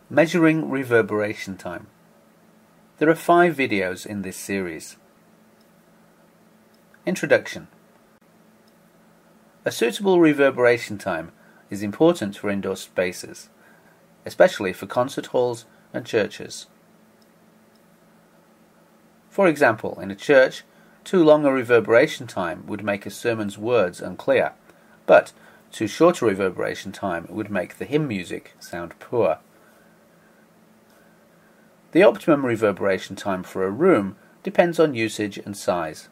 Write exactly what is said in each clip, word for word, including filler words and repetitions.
Measuring reverberation time. There are five videos in this series. Introduction. A suitable reverberation time is important for indoor spaces, especially for concert halls and churches. For example, in a church, too long a reverberation time would make a sermon's words unclear, but too short a reverberation time would make the hymn music sound poor. The optimum reverberation time for a room depends on usage and size.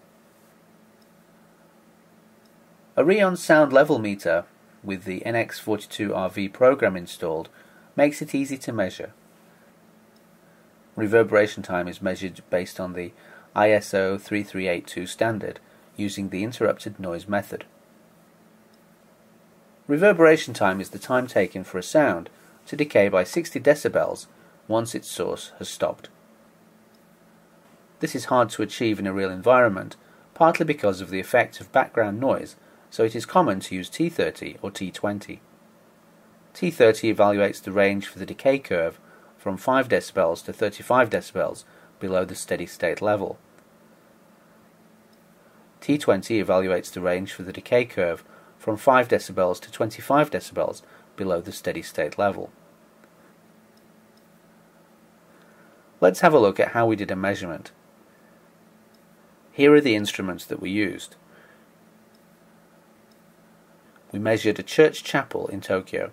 A Rheon sound level meter with the N X forty-two R V program installed makes it easy to measure. Reverberation time is measured based on the I S O thirty-three eighty-two standard using the interrupted noise method. Reverberation time is the time taken for a sound to decay by sixty decibels once its source has stopped. This is hard to achieve in a real environment, partly because of the effect of background noise, so it is common to use T thirty or T twenty. T thirty evaluates the range for the decay curve from five decibels to thirty-five decibels below the steady state level. T twenty evaluates the range for the decay curve from five decibels to twenty-five decibels below the steady state level. Let's have a look at how we did a measurement. Here are the instruments that we used. We measured a church chapel in Tokyo.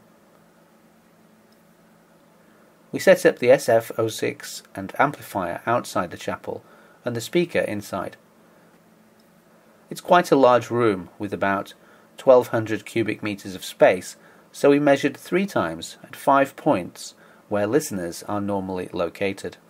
We set up the S F zero six and amplifier outside the chapel and the speaker inside. It's quite a large room with about twelve hundred cubic meters of space, so we measured three times at five points where listeners are normally located.